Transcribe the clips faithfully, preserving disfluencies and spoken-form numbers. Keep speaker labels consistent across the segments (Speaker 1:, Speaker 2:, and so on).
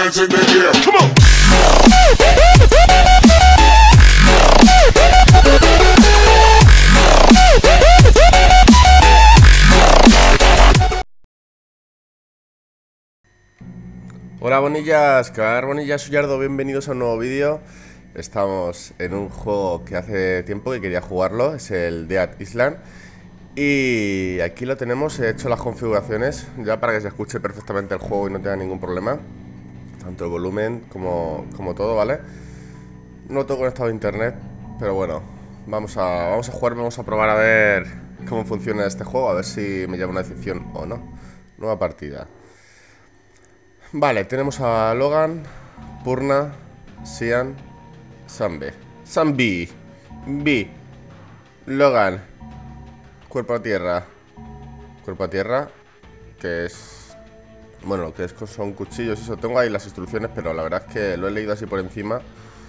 Speaker 1: hands in the air. Come on.
Speaker 2: Hola bonillas, cagar bonillas, soy Yardo, bienvenidos a un nuevo vídeo. Estamos en un juego que hace tiempo que quería jugarlo, es el Dead Island. Y aquí lo tenemos, he hecho las configuraciones ya para que se escuche perfectamente el juego y no tenga ningún problema. Tanto el volumen como, como todo, ¿vale? No tengo conectado a internet, pero bueno, vamos a, vamos a jugar, vamos a probar a ver cómo funciona este juego, a ver si me lleva una decisión o no. Nueva partida. Vale, tenemos a Logan, Purna, Sian, Sambe. Sambi, B, Logan, cuerpo a tierra. Cuerpo a tierra, que es... Bueno, lo que es, son cuchillos, eso. Tengo ahí las instrucciones, pero la verdad es que lo he leído así por encima.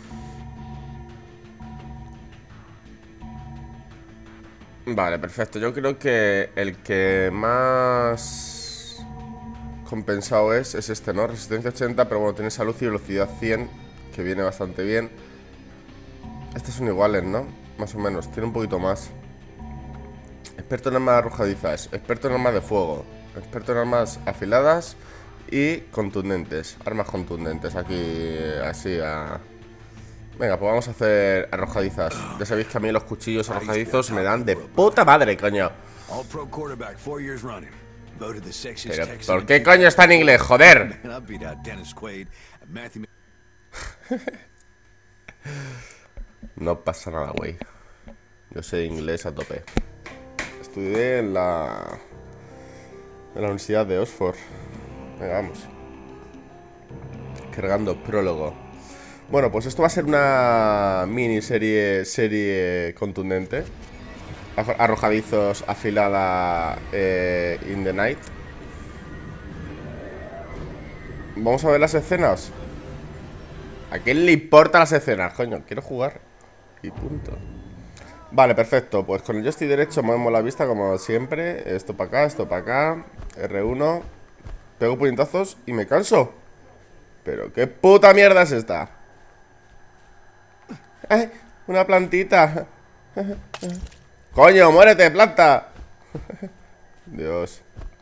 Speaker 2: Vale, perfecto. Yo creo que el que más compensado es, es este, ¿no? Resistencia ochenta, pero bueno, tiene salud y velocidad cien, que viene bastante bien. Estos son iguales, ¿no? Más o menos, tiene un poquito más. Experto en armas arrojadizas, experto en armas de fuego, experto en armas afiladas y contundentes. Armas contundentes, aquí, así a... Venga, pues vamos a hacer arrojadizas. Ya sabéis que a mí los cuchillos arrojadizos me dan de puta madre, coño. Pero, ¿por qué coño está en inglés? ¡Joder! No pasa nada, güey. Yo sé inglés a tope. Estudié en la... En la Universidad de Oxford. Venga, vamos. Cargando prólogo. Bueno, pues esto va a ser una miniserie serie contundente. Arrojadizos, afilada, eh, in the night. Vamos a ver las escenas. ¿A quién le importan las escenas? Coño, quiero jugar y punto. Vale, perfecto. Pues con el joystick derecho movemos la vista como siempre. Esto para acá, esto para acá. R uno. Pego puñetazos y me canso. Pero qué puta mierda es esta. ¡Ay! Una plantita. ¡Coño, muérete, planta! Dios.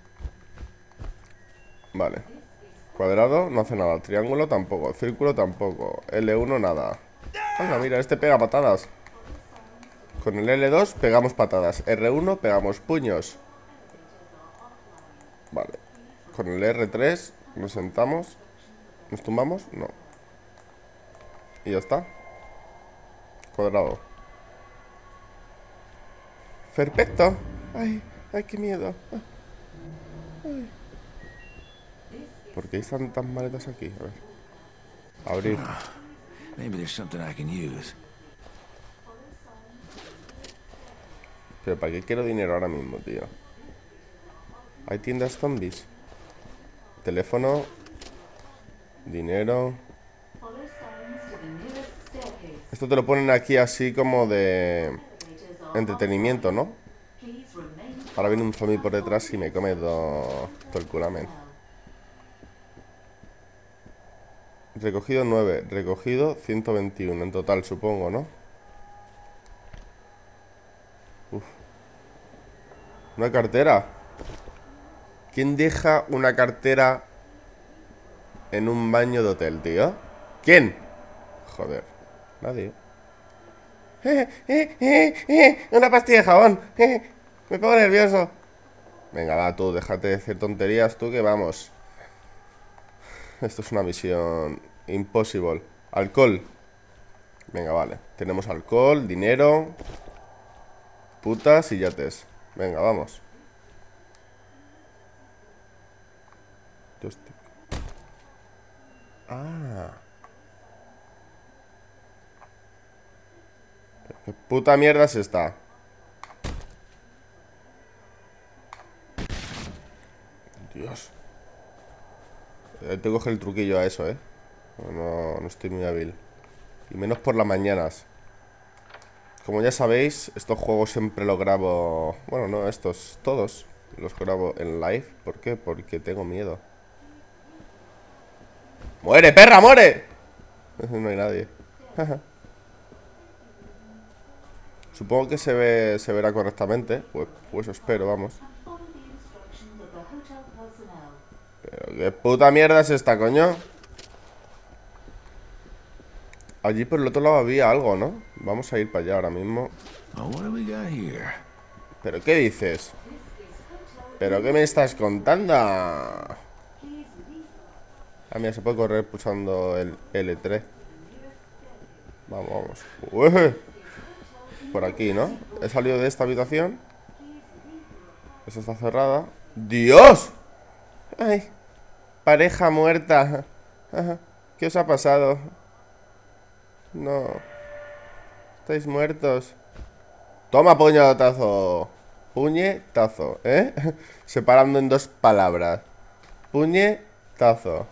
Speaker 2: Vale. Cuadrado, no hace nada. Triángulo tampoco. Círculo tampoco. L uno, nada. Anda, mira, este pega patadas. Con el L dos pegamos patadas. R uno pegamos puños. Vale. Con el R tres nos sentamos. ¿Nos tumbamos? No. Y ya está. Cuadrado. Perfecto. Ay, ay, qué miedo. Ay. ¿Por qué hay tantas maletas aquí? A ver. Abrir. Pero ¿para qué quiero dinero ahora mismo, tío? Hay tiendas zombies. Teléfono. Dinero. Esto te lo ponen aquí así como de entretenimiento, ¿no? Ahora viene un zombie por detrás y me come todo, todo el culamen. Recogido nueve, recogido ciento veintiuno en total, supongo, ¿no? Uf. Una cartera. ¿Quién deja una cartera en un baño de hotel, tío? ¿Quién? Joder, nadie. Eh, eh, eh, eh, una pastilla de jabón. Eh, me pongo nervioso. Venga, va, tú, déjate de hacer tonterías, tú, que vamos. Esto es una misión imposible. Alcohol. Venga, vale. Tenemos alcohol, dinero, putas y yates. Venga, vamos. Ah. ¿Qué puta mierda es esta? Dios. Eh, tengo que coger el truquillo a eso, eh. No, no estoy muy hábil. Y menos por las mañanas. Como ya sabéis, estos juegos siempre los grabo... Bueno, no, estos, todos los grabo en live. ¿Por qué? Porque tengo miedo. ¡Muere, perra, muere! No hay nadie. Supongo que se ve, se verá correctamente. Pues, pues espero, vamos. Pero qué puta mierda es esta, coño. Allí por el otro lado había algo, ¿no? Vamos a ir para allá ahora mismo. ¿Pero qué dices? ¿Pero qué me estás contando? Ah, mira, se puede correr pulsando el L tres. Vamos, vamos. Ué. Por aquí, ¿no? He salido de esta habitación. Esa está cerrada. ¡Dios! ¡Ay! Pareja muerta. ¿Qué os ha pasado? No. Estáis muertos. Toma, puñetazo. Puñetazo, ¿eh? Separando en dos palabras. Puñetazo.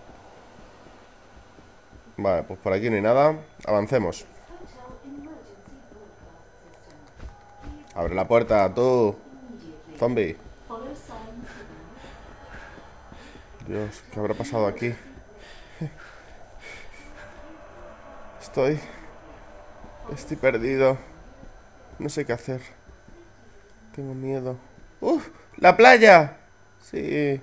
Speaker 2: Vale, pues por aquí no hay nada. Avancemos. Abre la puerta, tú. Zombie. Dios, ¿qué habrá pasado aquí? Estoy... Estoy perdido. No sé qué hacer. Tengo miedo. ¡Uf! ¡La playa! Sí.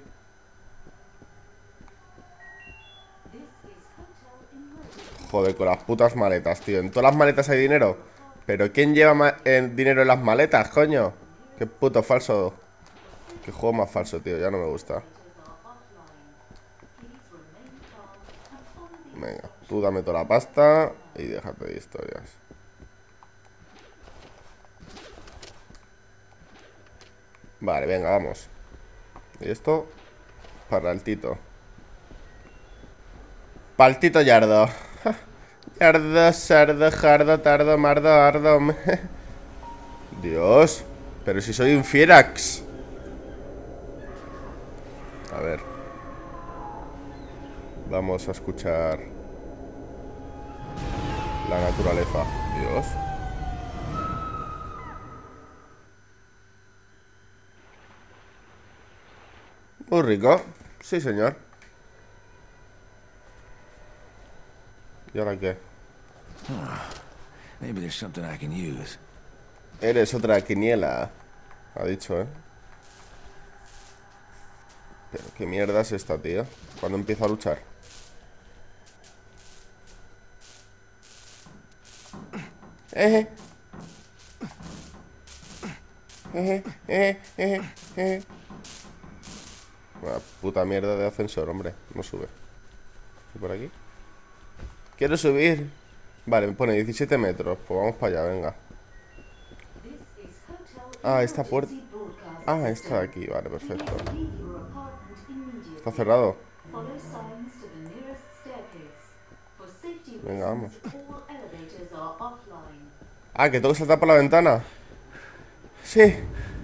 Speaker 2: Joder, con las putas maletas, tío. ¿En todas las maletas hay dinero? ¿Pero quién lleva ma eh, dinero en las maletas, coño? Qué puto falso. Qué juego más falso, tío. Ya no me gusta. Venga, tú dame toda la pasta y déjate de historias. Vale, venga, vamos. Y esto para el Tito. Para el Tito Yardo. Yardo, sardo, jardo, tardo, mardo, ardo. Dios. Pero si soy un fierax. A ver. Vamos a escuchar la naturaleza. Dios. Muy rico. Sí, señor. ¿Y ahora qué? Eres otra quiniela. Ha dicho, ¿eh? Pero qué mierda es esta, tío. ¿Cuándo empiezo a luchar? Eh. Eh, eh, eh, eh. Una puta mierda de ascensor, hombre. No sube. ¿Y por aquí? Quiero subir. Vale, me pone diecisiete metros. Pues vamos para allá, venga. Ah, esta puerta. Ah, esta de aquí, vale, perfecto. Está cerrado. Venga, vamos. Ah, que tengo que saltar por la ventana. Sí.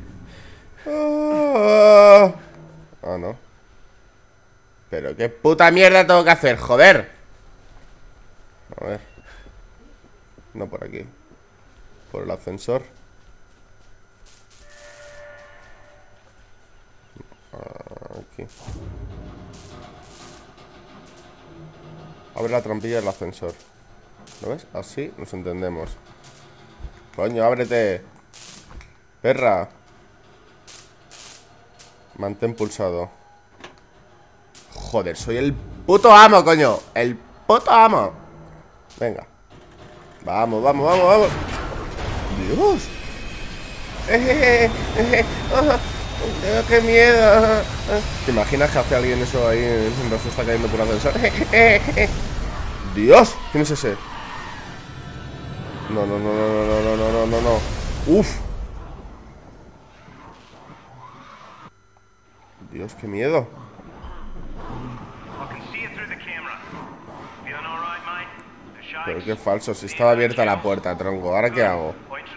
Speaker 2: Oh. Ah, no. Pero qué puta mierda tengo que hacer, joder. A ver. No por aquí. Por el ascensor. Aquí. Abre la trampilla del ascensor. ¿Lo ves? Así nos entendemos. Coño, ábrete. Perra. Mantén pulsado. Joder, soy el puto amo, coño. El puto amo. Venga. Vamos, vamos, vamos, vamos. Dios. Eh, eh, eh, oh, oh, qué miedo. ¿Te imaginas que hace alguien eso ahí mientras se está cayendo por el ascensor? Dios, ¿quién es ese? No, no, no, no, no, no, no, no, no, no. Uf. Dios, qué miedo. Pero qué falso, si estaba abierta la puerta, tronco. ¿Ahora qué hago?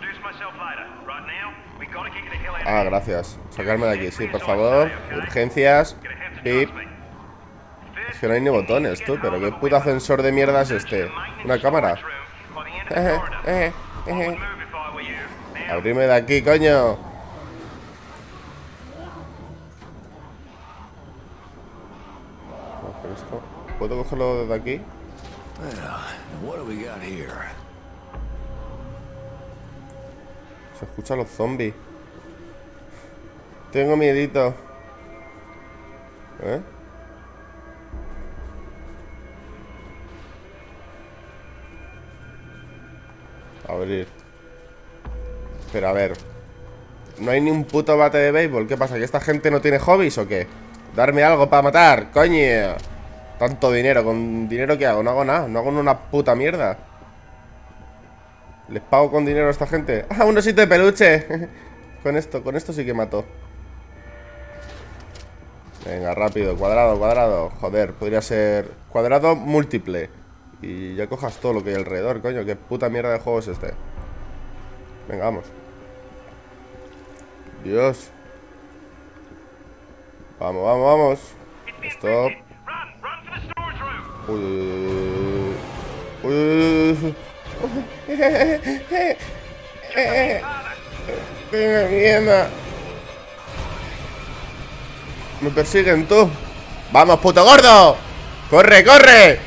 Speaker 2: Ah, gracias. Sacarme de aquí, sí, por favor. Urgencias. Pip. Es que no hay ni botones, tú. Pero qué puto ascensor de mierda es este. ¿Una cámara? Eh, eh, eh. Abrime de aquí, coño. Pero esto... ¿Puedo cogerlo desde aquí? Se escuchan los zombies. Tengo miedito. ¿Eh? Abrir. Pero a ver, no hay ni un puto bate de béisbol. ¿Qué pasa? ¿Que esta gente no tiene hobbies o qué? Darme algo para matar, coño. Tanto dinero, ¿con dinero qué hago? No hago nada, no hago una puta mierda. ¿Les pago con dinero a esta gente? ¡Ah, un osito de peluche! Con esto, con esto sí que mato. Venga, rápido, cuadrado, cuadrado. Joder, podría ser cuadrado múltiple. Y ya cojas todo lo que hay alrededor, coño. ¿Qué puta mierda de juego es este? Venga, vamos. Dios. Vamos, vamos, vamos. Stop. Uy, uy, uy, uy. ¡Qué mierda! Me persiguen, tú. ¡Vamos, puto gordo! ¡Corre, corre!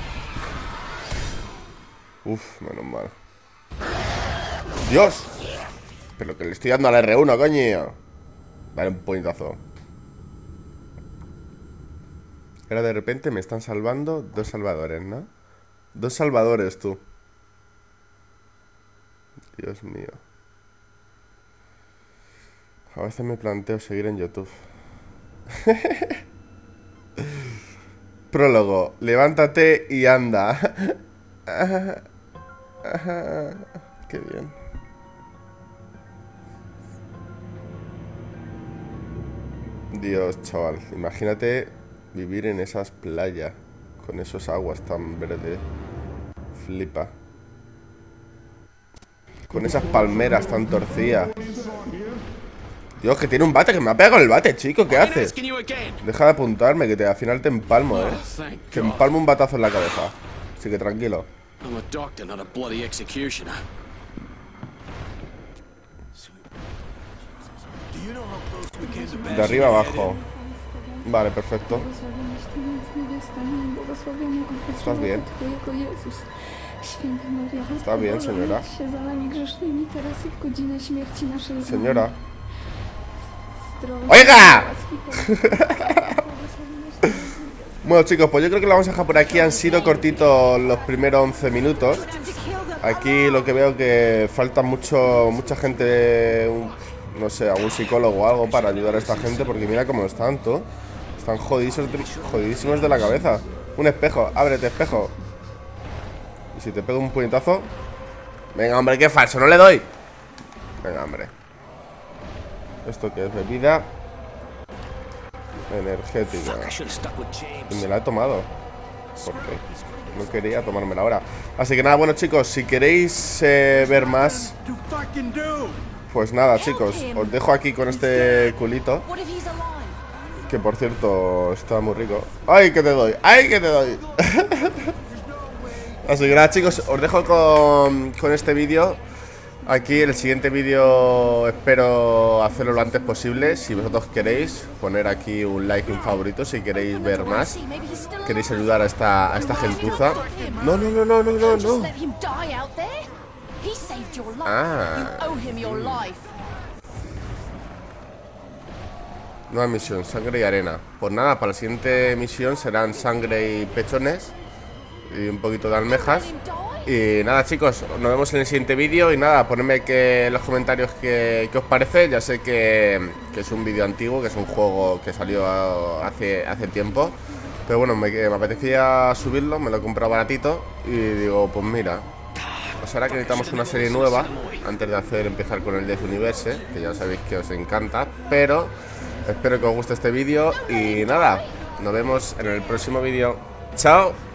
Speaker 2: Uf, menos mal. ¡Dios! Pero que le estoy dando al erre uno, coño. Dale un puñetazo. Ahora de repente me están salvando dos salvadores, ¿no? Dos salvadores, tú. Dios mío. A veces me planteo seguir en YouTube. Prólogo. Levántate y anda. Qué bien. Dios, chaval. Imagínate vivir en esas playas con esos aguas tan verdes. Flipa. Con esas palmeras tan torcidas. Dios, que tiene un bate, que me ha pegado con el bate, chico. ¿Qué haces? Deja de apuntarme, que te, al final te empalmo, eh. Que empalmo un batazo en la cabeza. Así que tranquilo. De arriba abajo. Vale, perfecto. ¿Estás bien? ¿Está bien, señora? Señora. ¡Oiga! Bueno, chicos, pues yo creo que lo vamos a dejar por aquí. Han sido cortitos los primeros once minutos. Aquí lo que veo que falta mucho, mucha gente, un, no sé, algún psicólogo o algo para ayudar a esta gente, porque mira cómo están, tú. Están jodidísimos, jodidísimos de la cabeza. Un espejo, ábrete, espejo. Y si te pego un puñetazo. Venga, hombre, qué falso, no le doy. Venga, hombre. ¿Esto qué es? Bebida energética. Y me la he tomado. Porque no quería tomármela ahora. Así que nada, bueno, chicos, si queréis eh, ver más, pues nada, chicos, os dejo aquí con este culito, que por cierto está muy rico. ¡Ay, que te doy! ¡Ay, que te doy! Así que nada, chicos, os dejo con, con este vídeo. Aquí el siguiente vídeo espero hacerlo lo antes posible. Si vosotros queréis, poner aquí un like y un favorito si queréis ver más. Queréis ayudar a esta, a esta gentuza. No, no, no, no, no, no, no. Ah. Nueva misión, sangre y arena. Pues nada, para la siguiente misión serán sangre y pechones y un poquito de almejas. Y nada, chicos, nos vemos en el siguiente vídeo. Y nada, ponedme que en los comentarios qué, qué os parece. Ya sé que, que es un vídeo antiguo, que es un juego que salió hace, hace tiempo, pero bueno, me, me apetecía subirlo. Me lo he comprado baratito y digo, pues mira, pues ahora que necesitamos una serie nueva, antes de hacer empezar con el Death Universe, que ya sabéis que os encanta. Pero espero que os guste este vídeo. Y nada, nos vemos en el próximo vídeo. Chao.